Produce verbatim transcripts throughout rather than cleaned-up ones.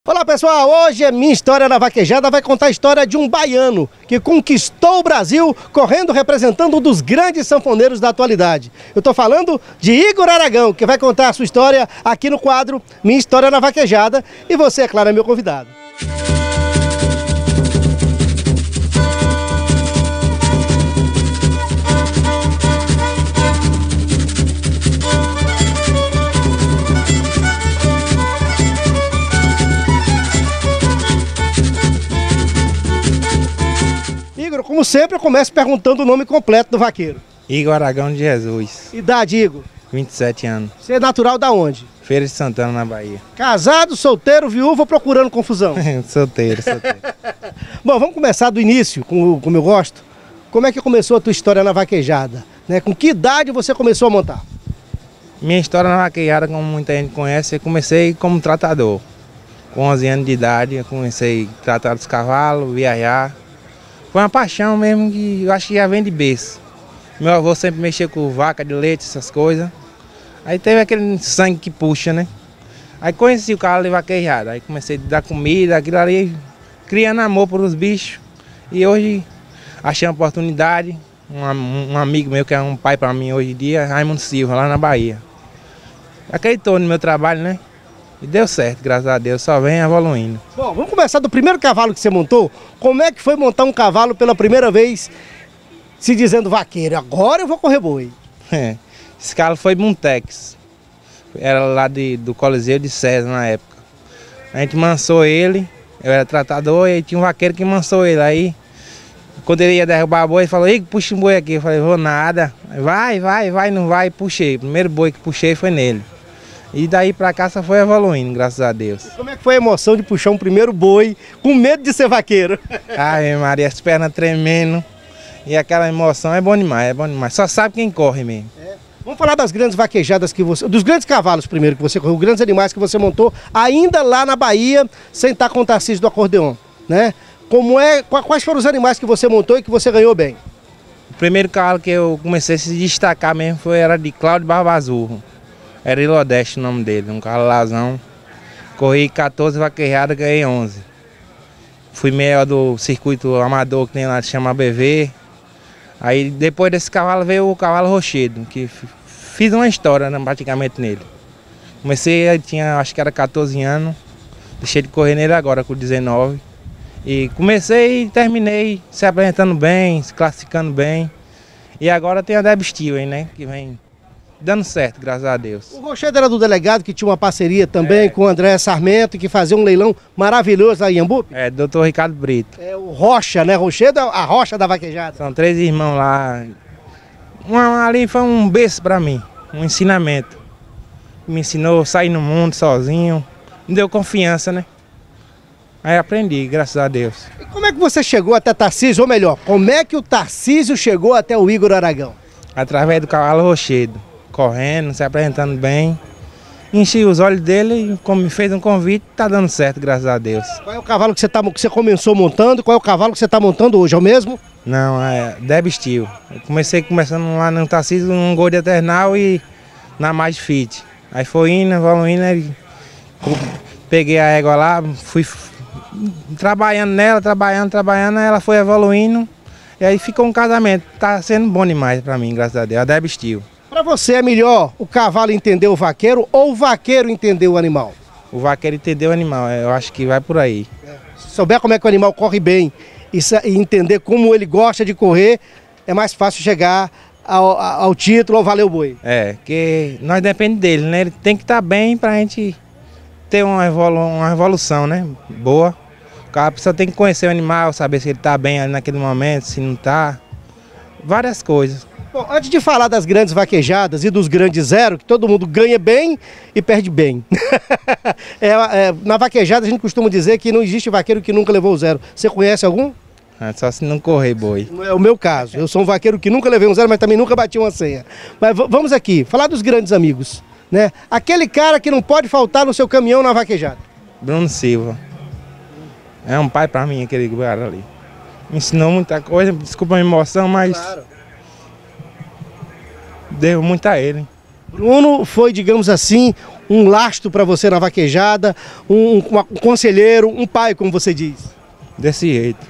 Olá pessoal, hoje é Minha História na Vaquejada, vai contar a história de um baiano que conquistou o Brasil correndo representando um dos grandes sanfoneiros da atualidade. Eu estou falando de Igor Aragão, que vai contar a sua história aqui no quadro Minha História na Vaquejada, e você, é claro, é meu convidado. Igor, como sempre, eu começo perguntando o nome completo do vaqueiro. Igor Aragão de Jesus. Idade, Igor? vinte e sete anos. Você é natural da onde? Feira de Santana, na Bahia. Casado, solteiro, viúvo ou procurando confusão? solteiro, solteiro. Bom, vamos começar do início, como, como eu gosto. Como é que começou a tua história na vaquejada? Né? Com que idade você começou a montar? Minha história na vaquejada, como muita gente conhece, eu comecei como tratador. Com onze anos de idade, eu comecei a tratar dos cavalos, viajar. Foi uma paixão mesmo que eu acho que já vem de berço. Meu avô sempre mexia com vaca de leite, essas coisas. Aí teve aquele sangue que puxa, né? Aí conheci o cavalo de vaquejada. Aí comecei a dar comida, aquilo ali, criando amor por os bichos. E hoje achei uma oportunidade. Um, um amigo meu que é um pai para mim hoje em dia, Raimundo Silva, lá na Bahia. Acreditou no meu trabalho, né? E deu certo, graças a Deus, só vem evoluindo. Bom, vamos começar do primeiro cavalo que você montou. Como é que foi montar um cavalo pela primeira vez, se dizendo vaqueiro, agora eu vou correr boi? É, esse cavalo foi Muntex, era lá de, do Coliseu de César na época. A gente mansou ele, eu era tratador e tinha um vaqueiro que mansou ele. Aí, quando ele ia derrubar a boi, ele falou, Igor, puxa um boi aqui. Eu falei, vou nada. Vai, vai, vai, não vai, puxei. O primeiro boi que puxei foi nele. E daí pra cá só foi evoluindo, graças a Deus. E como é que foi a emoção de puxar um primeiro boi com medo de ser vaqueiro? Ai, Maria, as pernas tremendo. E aquela emoção é bom demais, é bom demais. Só sabe quem corre mesmo. É. Vamos falar das grandes vaquejadas que você... Dos grandes cavalos primeiro que você correu, os grandes animais que você montou, ainda lá na Bahia, sem estar com o Tarcísio do acordeon, né? Como é... Quais foram os animais que você montou e que você ganhou bem? O primeiro cavalo que eu comecei a se destacar mesmo foi, era de Cláudio Barbazurro. Era Ilodeste o nome dele, um cavalo lazão. Corri quatorze vaquejadas, ganhei onze. Fui melhor do circuito amador que tem lá, que chama B V. Aí depois desse cavalo veio o cavalo Rochedo, que fiz uma história, né, praticamente nele. Comecei, eu tinha, acho que era quatorze anos, deixei de correr nele agora com dezenove. E comecei e terminei se apresentando bem, se classificando bem. E agora tem a Deb Steel, né, que vem dando certo, graças a Deus. O Rochedo era do delegado que tinha uma parceria também é. com o André Sarmento, que fazia um leilão maravilhoso lá em Iambu? É, doutor Ricardo Brito. É o Rocha, né? Rochedo é a rocha da vaquejada. São três irmãos lá. Uma, ali foi um berço para mim, um ensinamento. Me ensinou a sair no mundo sozinho, me deu confiança, né? Aí aprendi, graças a Deus. E como é que você chegou até Tarcísio, ou melhor, como é que o Tarcísio chegou até o Igor Aragão? Através do cavalo Rochedo. Correndo, se apresentando bem. Enchi os olhos dele e como me fez um convite, tá dando certo, graças a Deus. Qual é o cavalo que você, tá, que você começou montando? Qual é o cavalo que você está montando hoje? É o mesmo? Não, é Deb Steel. Eu comecei começando lá no Tarcísio, um Gol de Eternal e na Mais Fit. Aí foi indo, evoluindo, aí peguei a égua lá, fui trabalhando nela, trabalhando, trabalhando, ela foi evoluindo. E aí ficou um casamento. Tá sendo bom demais pra mim, graças a Deus. A Deb Steel. Para você é melhor o cavalo entender o vaqueiro ou o vaqueiro entender o animal? O vaqueiro entender o animal, eu acho que vai por aí. É. Se souber como é que o animal corre bem e, e entender como ele gosta de correr, é mais fácil chegar ao, ao título ou valer o boi. É, porque nós dependemos dele, né? Ele tem que estar bem para a gente ter uma, evolu uma evolução, né? Boa. A pessoa tem que conhecer o animal, saber se ele está bem ali naquele momento, se não está. Várias coisas. Bom, antes de falar das grandes vaquejadas e dos grandes zero, que todo mundo ganha bem e perde bem. é, é, na vaquejada a gente costuma dizer que não existe vaqueiro que nunca levou zero. Você conhece algum? É só se não correr boi. Não é o meu caso. Eu sou um vaqueiro que nunca levei um zero, mas também nunca bati uma senha. Mas vamos aqui, falar dos grandes amigos, né? Aquele cara que não pode faltar no seu caminhão na vaquejada. Bruno Silva. É um pai para mim aquele cara ali. Me ensinou muita coisa, desculpa a emoção, mas... Claro. Devo muito a ele. Bruno foi, digamos assim, um lastro para você na vaquejada, um, um, um conselheiro, um pai, como você diz? Desse jeito.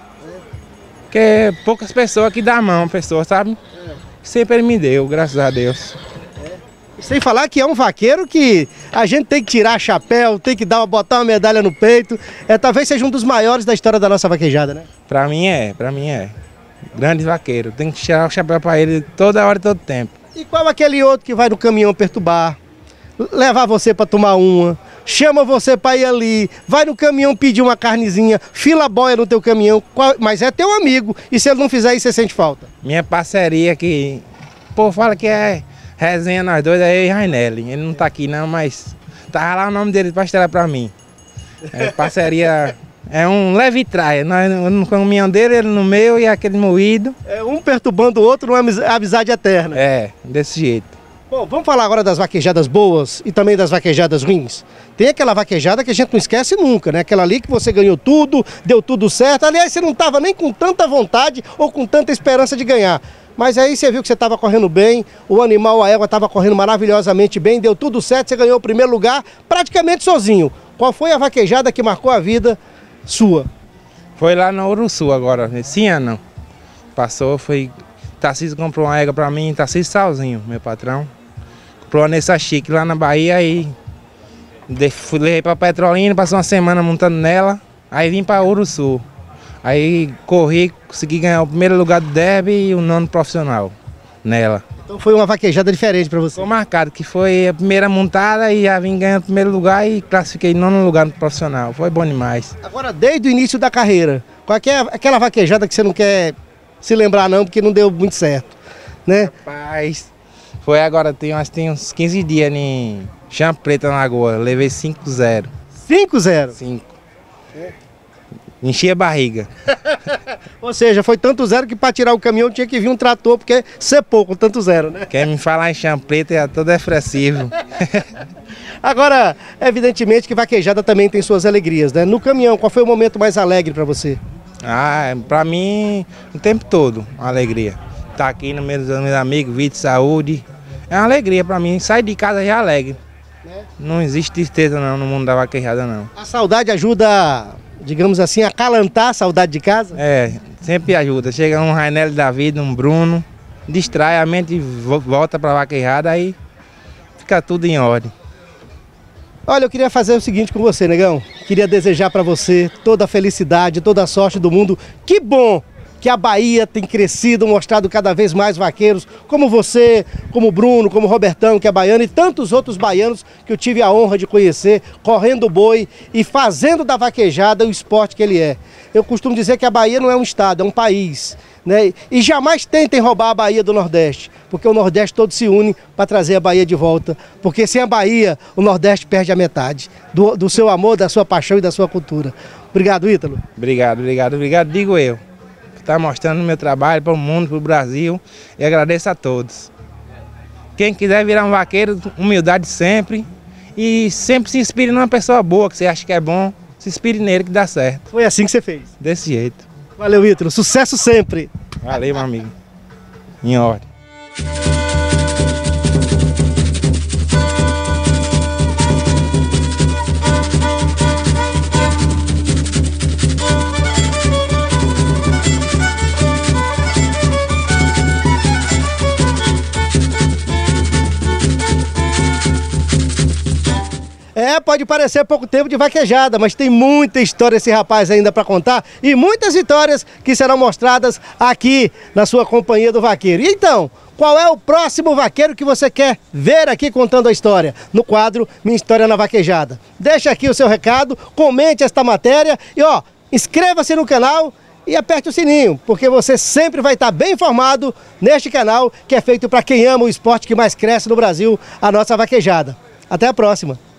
Porque poucas pessoas que dão a mão, pessoas, sabe? É. Sempre ele me deu, graças a Deus. É. Sem falar que é um vaqueiro que a gente tem que tirar chapéu, tem que dar, botar uma medalha no peito. É, talvez seja um dos maiores da história da nossa vaquejada, né? Pra mim é, pra mim é. Grande vaqueiro, tem que tirar o chapéu pra ele toda hora e todo tempo. E qual aquele outro que vai no caminhão perturbar, levar você para tomar uma, chama você para ir ali, vai no caminhão pedir uma carnezinha, fila boia no teu caminhão, qual, mas é teu amigo, e se ele não fizer isso, você sente falta? Minha parceria que, pô, fala que é resenha nós dois, é eu e Rainelli, ele não tá aqui não, mas tá lá o nome dele para estrear para mim. É parceria... É um leve traia, nós no caminhão dele, ele no meu e aquele moído. É um perturbando o outro, uma amizade eterna. É, desse jeito. Bom, vamos falar agora das vaquejadas boas e também das vaquejadas ruins. Tem aquela vaquejada que a gente não esquece nunca, né? Aquela ali que você ganhou tudo, deu tudo certo. Aliás, você não estava nem com tanta vontade ou com tanta esperança de ganhar. Mas aí você viu que você estava correndo bem, o animal, a égua estava correndo maravilhosamente bem, deu tudo certo, você ganhou o primeiro lugar praticamente sozinho. Qual foi a vaquejada que marcou a vida sua? Foi lá no Uruçu agora, esse ano. Passou, foi... Tarcísio comprou uma égua pra mim, Tarcísio sozinho, meu patrão. Comprou uma Nessa Chique lá na Bahia, aí... Fui, levei pra Petrolina, passou uma semana montando nela, aí vim pra Uruçu. Aí corri, consegui ganhar o primeiro lugar do derby e o nono profissional nela. Então foi uma vaquejada diferente para você? Foi marcado, que foi a primeira montada e já vim ganhando o primeiro lugar e classifiquei nono lugar no profissional. Foi bom demais. Agora, desde o início da carreira, qual é aquela vaquejada que você não quer se lembrar não, porque não deu muito certo, né? Rapaz, foi agora, tem, acho que tem uns quinze dias em Chão Preto, na Lagoa, levei cinco a zero. cinco a zero? cinco. É. Enchi a barriga. Ou seja, foi tanto zero que para tirar o caminhão tinha que vir um trator, porque cepou com tanto zero, né? Quer me falar em Chão Preto é todo expressivo. Agora, evidentemente que vaquejada também tem suas alegrias, né? No caminhão, qual foi o momento mais alegre para você? Ah, para mim, o tempo todo, uma alegria. Tá aqui no meio dos meus amigos, vida, saúde. É uma alegria para mim, sair de casa já é alegre. Né? Não existe tristeza não no mundo da vaquejada não. A saudade ajuda, digamos assim, a acalantar a saudade de casa? É, sempre ajuda. Chega um Rainelli da vida, um Bruno, distrai a mente e volta para a vaquejada, aí fica tudo em ordem. Olha, eu queria fazer o seguinte com você, negão. Queria desejar para você toda a felicidade, toda a sorte do mundo. Que bom que a Bahia tem crescido, mostrado cada vez mais vaqueiros, como você, como o Bruno, como o Robertão, que é baiano, e tantos outros baianos que eu tive a honra de conhecer, correndo boi e fazendo da vaquejada o esporte que ele é. Eu costumo dizer que a Bahia não é um estado, é um país, né? E jamais tentem roubar a Bahia do Nordeste, porque o Nordeste todo se une para trazer a Bahia de volta, porque sem a Bahia o Nordeste perde a metade do, do seu amor, da sua paixão e da sua cultura. Obrigado, Ítalo. Obrigado, obrigado, obrigado, digo eu. Está mostrando o meu trabalho para o mundo, para o Brasil, e agradeço a todos. Quem quiser virar um vaqueiro, humildade sempre, e sempre se inspire numa pessoa boa, que você acha que é bom, se inspire nele que dá certo. Foi assim que você fez? Desse jeito. Valeu, Ítalo, sucesso sempre! Valeu, meu amigo. Em ordem. É, pode parecer pouco tempo de vaquejada, mas tem muita história esse rapaz ainda para contar e muitas vitórias que serão mostradas aqui na sua companhia do vaqueiro. E então, qual é o próximo vaqueiro que você quer ver aqui contando a história? No quadro Minha História na Vaquejada. Deixa aqui o seu recado, comente esta matéria e ó, inscreva-se no canal e aperte o sininho, porque você sempre vai estar bem informado neste canal que é feito para quem ama o esporte que mais cresce no Brasil, a nossa vaquejada. Até a próxima!